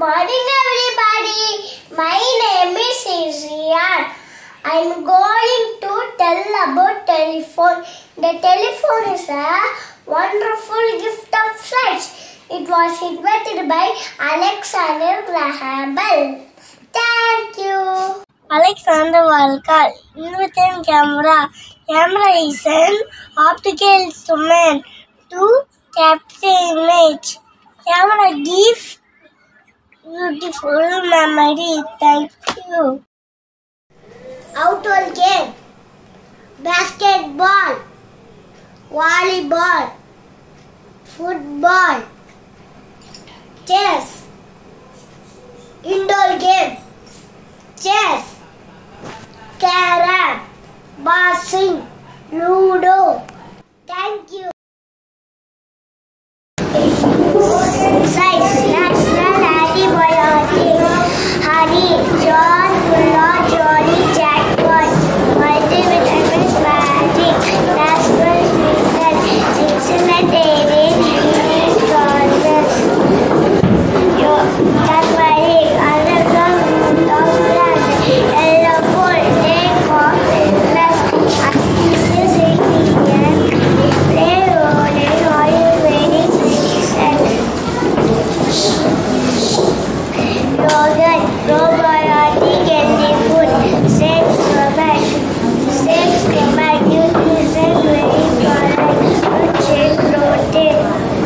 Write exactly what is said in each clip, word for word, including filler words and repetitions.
morning everybody. My name is Isrian. I am going to tell about telephone. The telephone is a wonderful gift of science. It was invented by Alexander Graham Bell. Thank you. Alexander Walker invented camera. Camera is an optical instrument to capture image. Camera gives beautiful memory. Thank you. Outdoor game: basketball, volleyball, football, chess. Indoor game: chess, carrom, boxing, ludo. Thank you. Science, national antibiotic, honey, John, Muller, Jolly, jackpot, multivitamins, magic, natural sweetener, excellent aid, healing causes, turmeric, underground of plant, yellow gold, take off, plus, auspicious ingredient, play role in Ayurvedic medicine. Yogurt, probiotic healthy food, safe stomach, safe stomach, nutrition very product, rich in protein.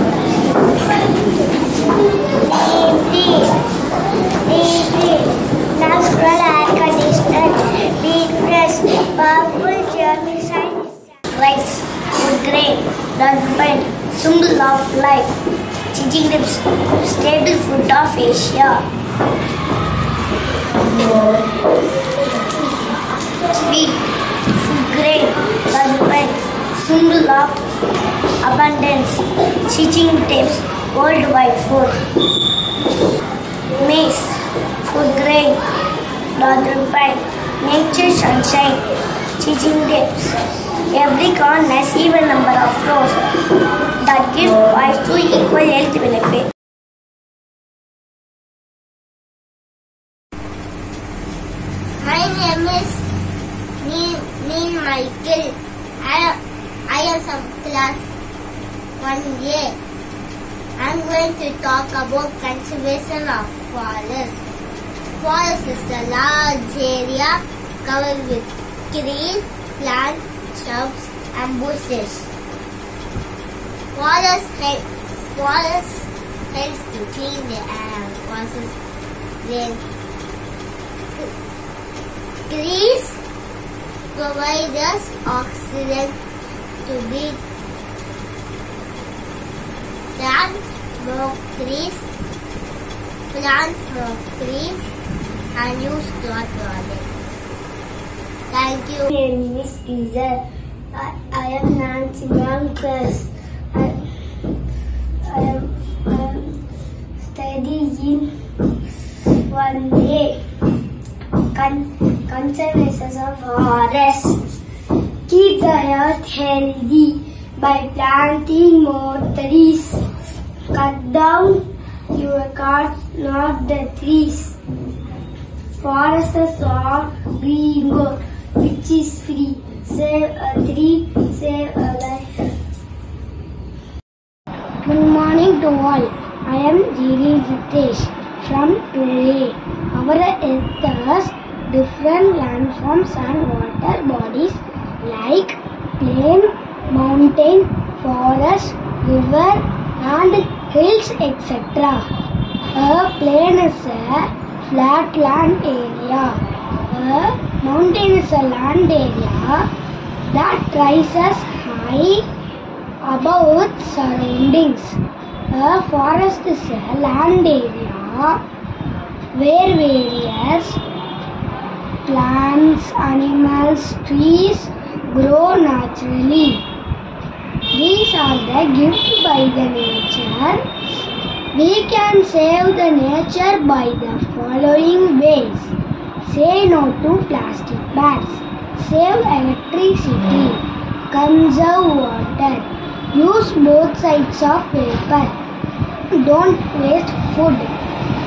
Deep deep, deep natural air conditioner, deep fresh, powerful germicide. Rice, food grain, development, symbol of life. Chichi grapes, staple food of Asia. Wheat, food grain, development, symbol of abundance. Chichi grapes, worldwide food. Maize, food grain, development, nature sunshine. Chichi grapes, every corn has even number of rows that give rise to equal health benefits. My name is Neil Michael. I, I am from class one A. I am going to talk about conservation of forest. Forest is a large area covered with trees, plants, shrubs and bushes. Forest help, forest helps to clean the air, causes rain. Trees provide us oxygen to breathe. Plant more trees, plant more trees and use cloth products. Thank you. My name is Izzat. I, I am Nancy Youngclass. I, I am, I am studying one day. Con, conservation of forests. Keep the earth healthy by planting more trees. Cut down your cards, not the trees. Forests are green gold, which is free. Save a tree, save a life. Good morning to all. I am Giri Jitesh from two A. Our earth has different landforms and water bodies like plain, mountain, forest, river and hills, et cetera. A plain is a flat land area. A mountain is a land area that rises high above its surroundings. A forest is a land area where various plants, animals, trees grow naturally. These are the gifts by the nature. We can save the nature by the following ways. Say no to plastic bags. Save electricity. Conserve water. Use both sides of paper. Don't waste food.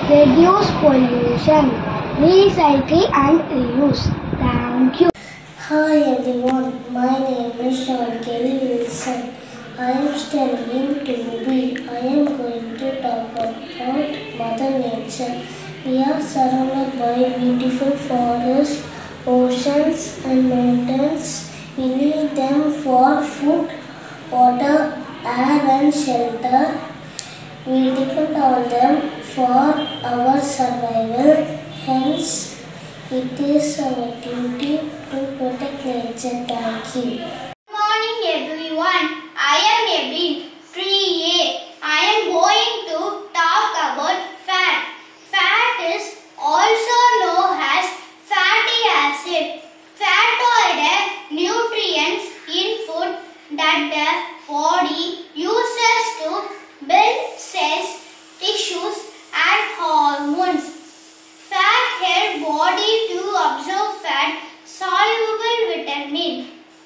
reduce pollution, recycle and reuse. Thank you. Hi everyone, my name is Sean Kelly Wilson. I am studying to be. I am going to talk about Mother Nature. We are surrounded by beautiful forests, oceans and mountains. We need them for food, water, air and shelter. We depend on them for our survival. Hence, it is our duty to protect nature. Thank you. Good morning everyone. I am Ebin, three A. I am going to talk about fat. Fat is also known as fatty acid. Fat are the nutrients in food that the body uses to build cells, tissues and hormones. Fat help body to absorb fat soluble vitamin.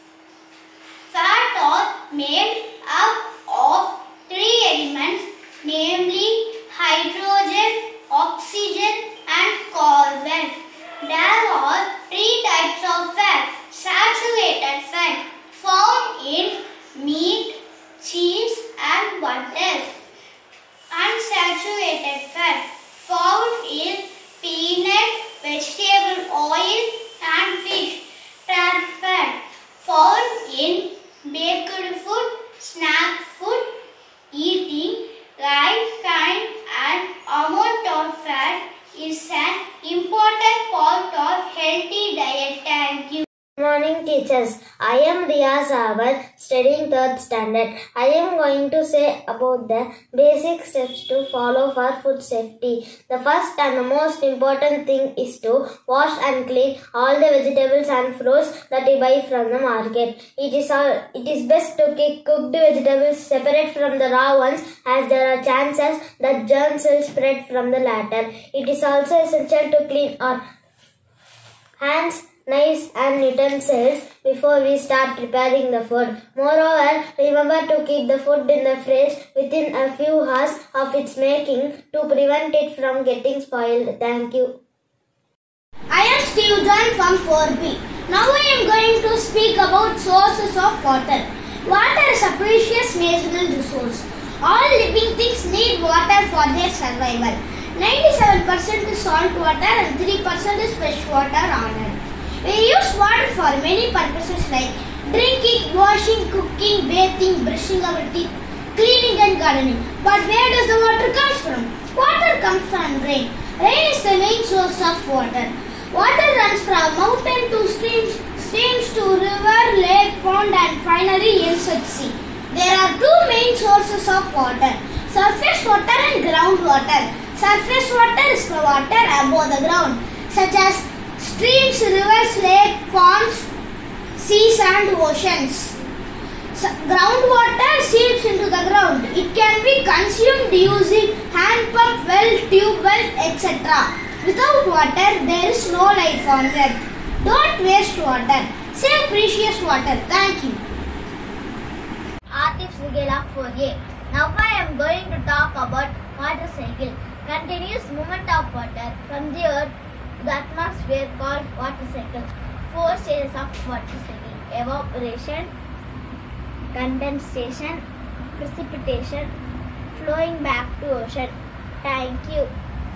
Fat are made up of three elements, namely hydrogen, oxygen and carbon. There are three types of fat. Saturated fat found in meat, cheese and butter. Unsaturated fat found in peanut, vegetable oil and fish. Trans fat found in baked food, snack food. Eating right kind and amount of fat is an important part of healthy diet. Thank you. Good morning teachers. I am Riya Sabar, studying third standard. I am going to say about the basic steps to follow for food safety. The first and the most important thing is to wash and clean all the vegetables and fruits that we buy from the market. It is all, it is best to keep cooked vegetables separate from the raw ones, as there are chances that germs will spread from the latter. It is also essential to clean our hands, knives and utensils before we start preparing the food. Moreover, remember to keep the food in the fridge within a few hours of its making to prevent it from getting spoiled. Thank you. I am Steve John from four B. Now I am going to speak about sources of water. Water is a precious natural resource. All living things need water for their survival. ninety-seven percent is salt water and three percent is fresh water on Earth. We use water for many purposes like drinking, washing, cooking, bathing, brushing our teeth, cleaning and gardening. But where does the water come from? Water comes from rain. Rain is the main source of water. Water runs from mountain to streams, streams to river, lake, pond and finally ends at sea. There are two main sources of water, surface water and groundwater. Surface water is the water above the ground, such as streams, rivers, lakes, ponds, seas and oceans. So, groundwater seeps into the ground. It can be consumed using hand pump, well, tube well, et cetera. Without water, there is no life on earth. Don't waste water. Save precious water. Thank you. Artif Vigela four A. Now I am going to talk about water cycle. Continuous movement of water from the earth to the atmosphere called water cycle. Four stages of water cycle: evaporation, condensation, precipitation, flowing back to ocean. Thank you.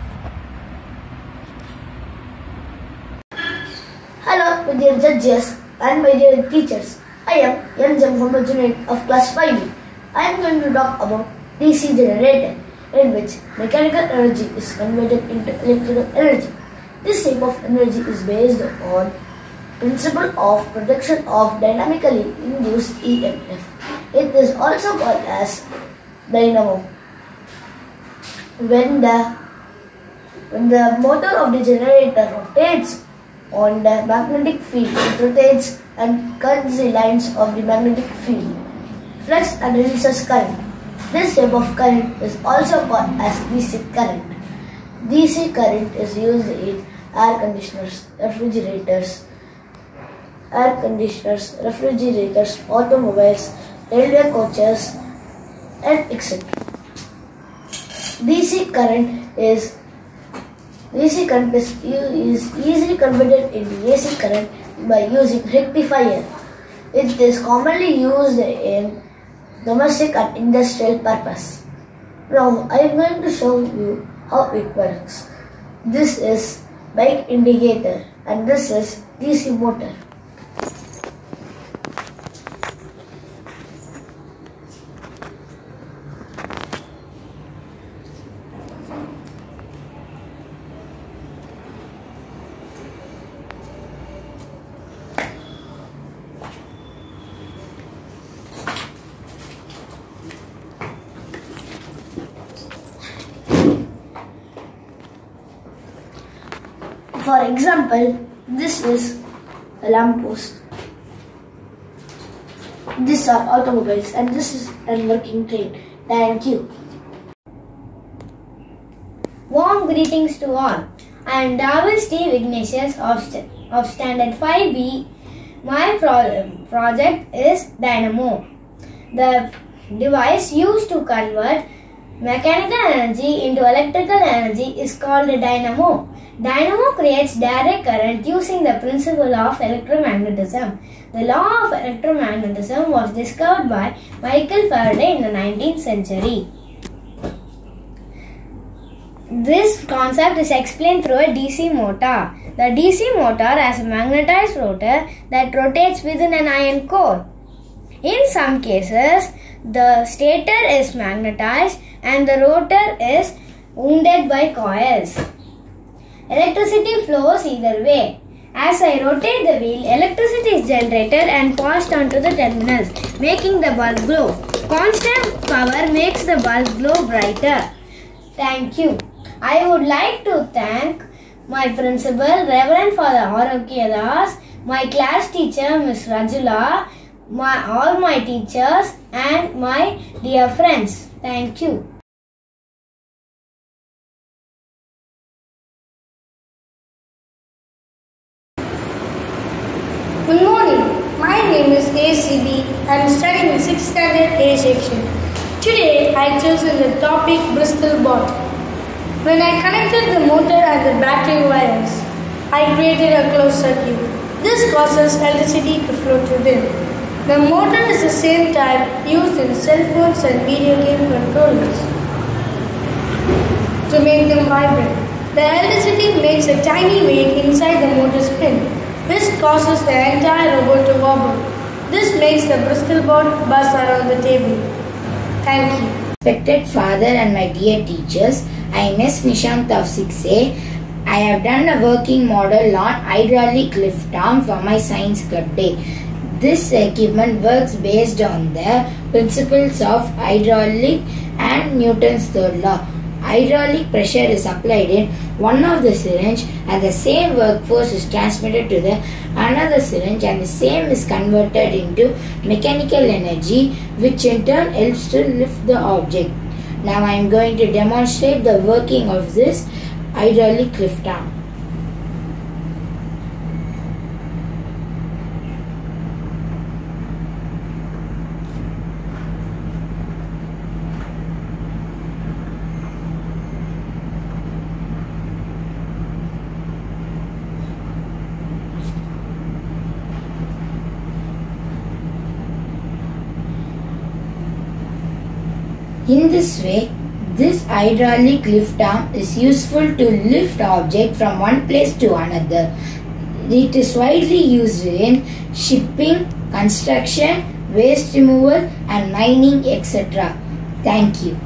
Hello, my dear judges and my dear teachers. I am N J Muhammad Junaid of class five B. I am going to talk about D C generator, in which mechanical energy is converted into electrical energy. This type of energy is based on principle of production of dynamically induced E M F. It is also called as dynamo. When the when the motor of the generator rotates on the magnetic field, it rotates and cuts the lines of the magnetic field, flux and releases current. This type of current is also called as D C current. D C current is used in air conditioners, refrigerators, air conditioners, refrigerators, automobiles, railway coaches, and et cetera. D C current is D C current is, is easily converted into A C current by using rectifier. It is commonly used in domestic and industrial purpose. Now I am going to show you how it works. This is bike indicator and this is D C motor. For example, this is a lamppost. These are automobiles and this is a working train. Thank you. Warm greetings to all. I am David Steve Ignatius of, st of Standard five B. My pro project is Dynamo. The device used to convert mechanical energy into electrical energy is called a dynamo. Dynamo creates direct current using the principle of electromagnetism. The law of electromagnetism was discovered by Michael Faraday in the nineteenth century. This concept is explained through a D C motor. The D C motor has a magnetized rotor that rotates within an iron core. In some cases, the stator is magnetized and the rotor is wounded by coils. Electricity flows either way. As I rotate the wheel, electricity is generated and passed on to the terminals, making the bulb glow. Constant power makes the bulb glow brighter. Thank you. I would like to thank my principal, Reverend Father Arokya Das, my class teacher, Miss Rajula, my, all my teachers and my dear friends. Thank you. Good morning. My name is A C B. I am studying in sixth Standard A section. Today I have chosen the topic Bristol board. When I connected the motor and the battery wires, I created a closed circuit. This causes electricity to flow through them. The motor is the same type used in cell phones and video game controllers to make them vibrate. The electricity makes a tiny wave inside the motor spin, which causes the entire robot to wobble. This makes the Bristol board buzz around the table. Thank you. Respected father and my dear teachers, I am S. Nishant of six A. I have done a working model on hydraulic lift arm for my science club day. This equipment works based on the principles of hydraulic and Newton's third law. Hydraulic pressure is applied in one of the syringe and the same work force is transmitted to the another syringe and the same is converted into mechanical energy, which in turn helps to lift the object. Now I am going to demonstrate the working of this hydraulic lift arm. In this way, this hydraulic lift arm is useful to lift object from one place to another. It is widely used in shipping, construction, waste removal and mining, et cetera. Thank you.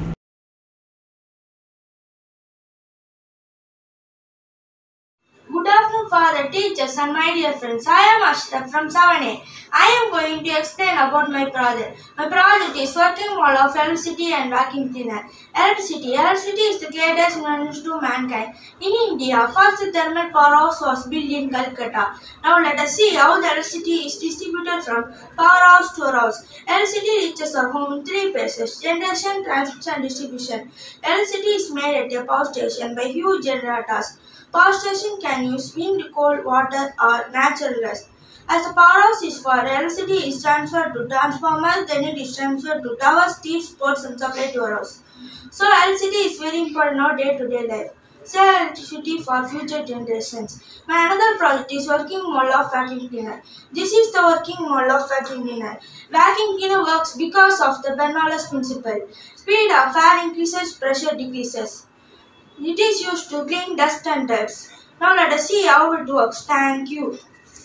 Good afternoon, father, teachers and my dear friends. I am Ashraf from seven A. I am going to explain about my project. My project is working model of electricity and vacuum cleaner. Electricity. Electricity is the greatest invention to mankind. In India, first thermal powerhouse was built in Calcutta. Now let us see how the electricity is distributed from powerhouse to house. Electricity reaches our home in three places: generation, transmission and distribution. Electricity is made at a power station by huge generators. Power station can use wind, cold, water or natural gas. As the powerhouse is for electricity is transferred to transformers, then it is transferred to towers, steels, ports and supplied to our house. So electricity is very important in our day-to-day life. save electricity for future generations. My another project is working model of vacuum cleaner. This is the working model of vacuum cleaner. Vacuum cleaner works because of the Bernoulli's principle. Speed of air increases, pressure decreases. It is used to clean dust and dirt. Now let us see how it works. Thank you.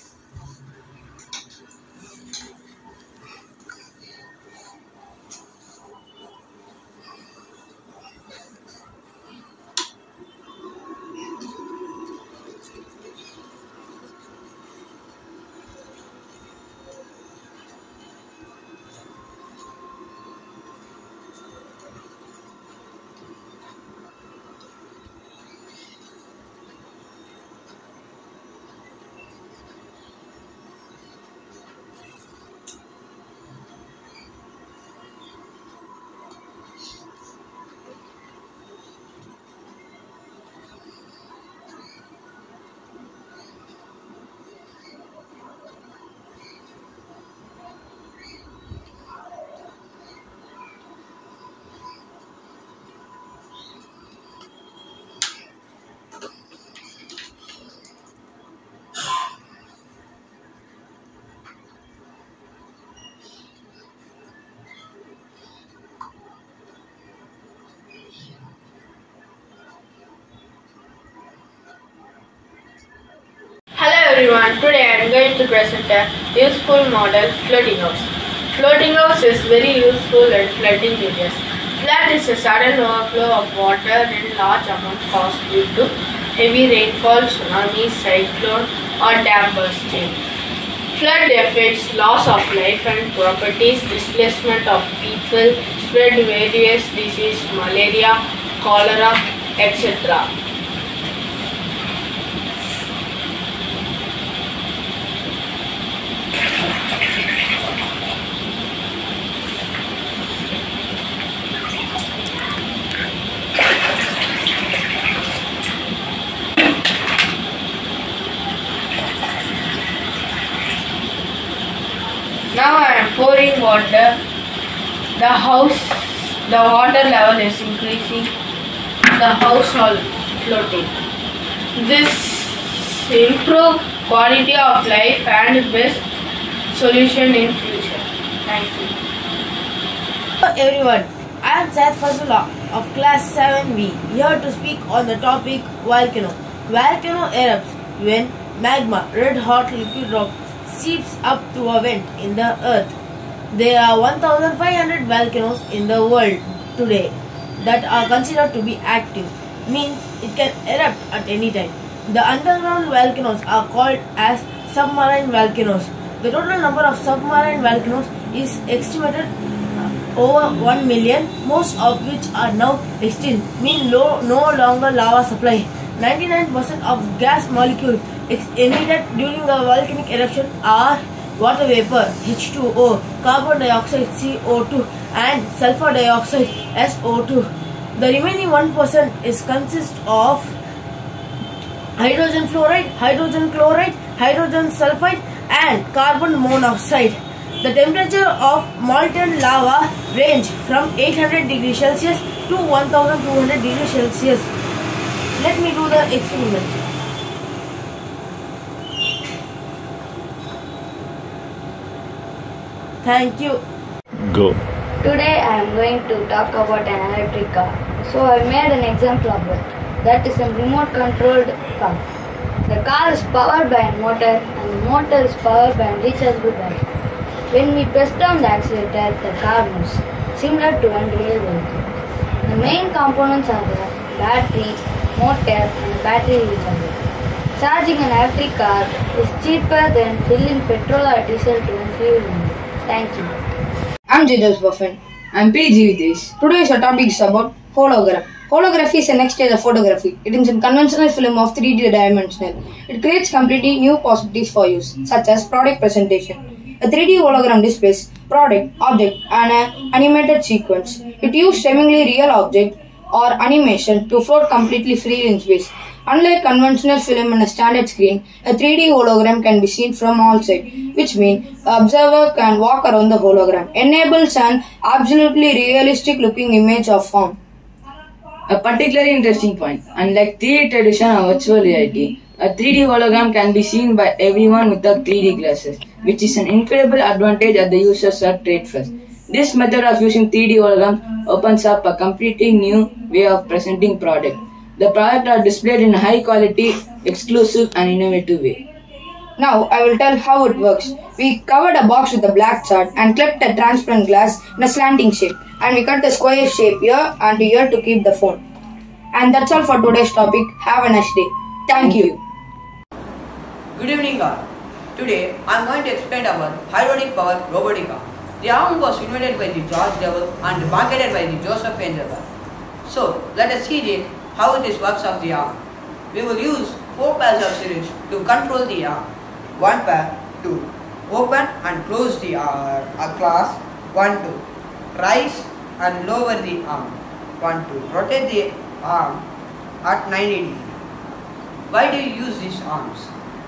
Hello everyone, today I am going to present a useful model, floating house. Floating house is very useful in flooding areas. Flood is a sudden overflow of water in large amounts caused due to heavy rainfall, tsunami, cyclone or dam bursting. Flood affects loss of life and properties, displacement of people, spread various diseases, malaria, cholera, et cetera. Now I am pouring water. The house, the water level is increasing. The house all floating. This improve quality of life and best solution in future. Thank you. Hello everyone, I am Saif Fazullah of class seven B, here to speak on the topic volcano. Volcano erupts when magma, red hot liquid rock, seeps up to a vent in the earth. There are one thousand five hundred volcanoes in the world today that are considered to be active, means it can erupt at any time. The underground volcanoes are called as submarine volcanoes. The total number of submarine volcanoes is estimated over one million, most of which are now extinct, mean low, no longer lava supply. ninety-nine percent of gas molecules emitted during a volcanic eruption are water vapor H two O, carbon dioxide C O two and sulfur dioxide S O two. The remaining one percent is consist of hydrogen fluoride, hydrogen chloride, hydrogen sulfide and carbon monoxide. The temperature of molten lava range from eight hundred degrees Celsius to one thousand two hundred degrees Celsius. Let me do the experiment. Thank you. Go. Today I am going to talk about an electric car. So I made an example of it. That is a remote controlled car. The car is powered by a motor and the motor is powered by a rechargeable battery. When we press down the accelerator, the car moves, similar to one real vehicle. The main components are the battery, motor and battery recharger. Charging an electric car is cheaper than filling petrol or diesel to fuel engine. Thank you. I'm Jidus Buffin. I'm P G Videsh. Today's topic is about hologram. Holography is the next stage of photography. It is a conventional film of three D dimensional. It creates completely new possibilities for use, such as product presentation. A three D hologram displays product, object, and an animated sequence. It uses seemingly real object or animation to float completely free in space. Unlike conventional film and a standard screen, a three D hologram can be seen from all sides, which means the observer can walk around the hologram, enables an absolutely realistic looking image of form. A particularly interesting point. Unlike three D television or virtual reality, a three D hologram can be seen by everyone without three D glasses, which is an incredible advantage that the users are trade first. This method of using three D hologram opens up a completely new way of presenting product. The products are displayed in a high quality, exclusive and innovative way. Now I will tell how it works. We covered a box with a black chart and clipped a transparent glass in a slanting shape, and we cut a square shape here and here to keep the phone. And that's all for today's topic. Have a nice day. Thank you. Good evening all. Today I am going to explain about hydraulic power robotica. The arm was invented by the George Devil and marketed by the Joseph Engelbart. So let us see the, how this works of the arm. We will use four pairs of screws to control the arm. One pair to open and close the arm. A class one to rise and lower the arm. One to rotate the arm at ninety degrees. Why do you use these arms?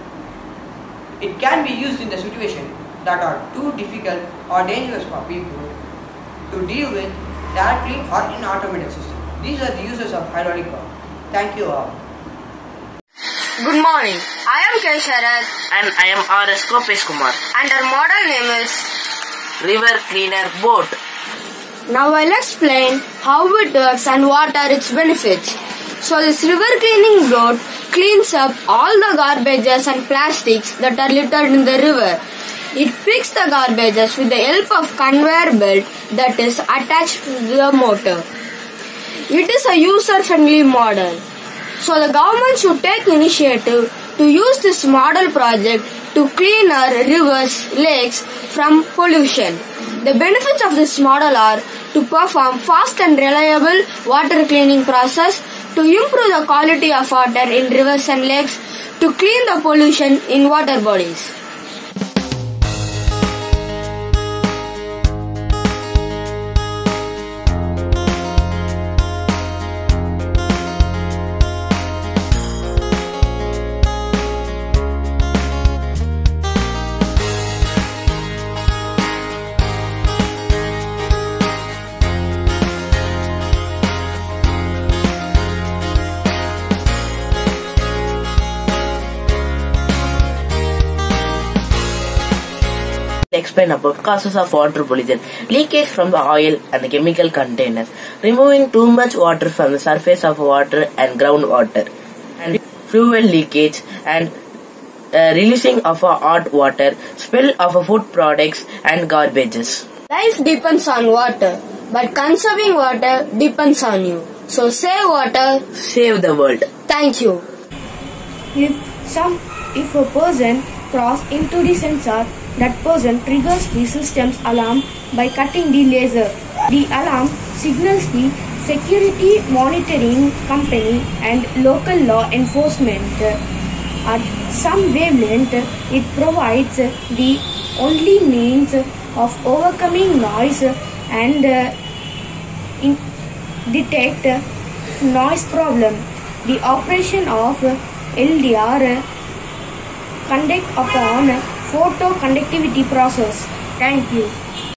It can be used in the situation that are too difficult or dangerous for people to deal with directly or in automated system. These are the uses of hydraulic power. Thank you all. Good morning. I am K. Sharad and I am R S Kopesh Kumar and our model name is River Cleaner Boat. Now I'll explain how it works and what are its benefits. So this river cleaning boat cleans up all the garbages and plastics that are littered in the river. It picks the garbages with the help of conveyor belt that is attached to the motor. It is a user-friendly model. So the government should take initiative to use this model project to clean our rivers, lakes from pollution. The benefits of this model are to perform fast and reliable water cleaning process, to improve the quality of water in rivers and lakes, to clean the pollution in water bodies. Explain about causes of water pollution, leakage from the oil and the chemical containers, removing too much water from the surface of water and groundwater, and fuel leakage and uh, releasing of a hot water, spill of a food products and garbages. Life depends on water, but conserving water depends on you. So save water, save the world. Thank you. If some, if a person crosses into the sensor, that person triggers the system's alarm by cutting the laser. The alarm signals the security monitoring company and local law enforcement. At some wavelength, it provides the only means of overcoming noise and uh, in detect noise problem. The operation of L D R conduct upon photo conductivity process. Thank you.